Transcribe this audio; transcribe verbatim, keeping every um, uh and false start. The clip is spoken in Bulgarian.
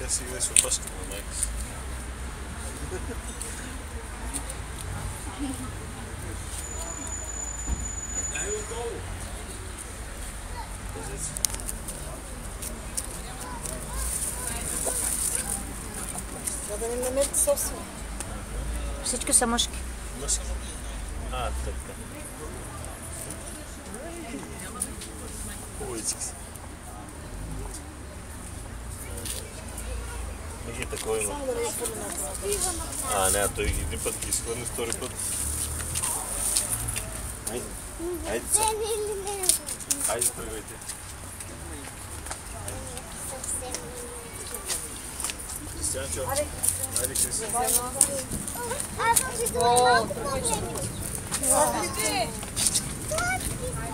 Тя си играе с опашка на майка си. Дай отдолу! Пазец. За да не намерите собствено. Всички са мъжки. Мъжки? А, така. Хубавички са. Ги такова има. А, не, той ги един път ги изхвърли, втори път. Айде. Айде са. Айде, тръгвайте. Кристианчо. Айде, Кристиан. Аз съм си това малко по-големи.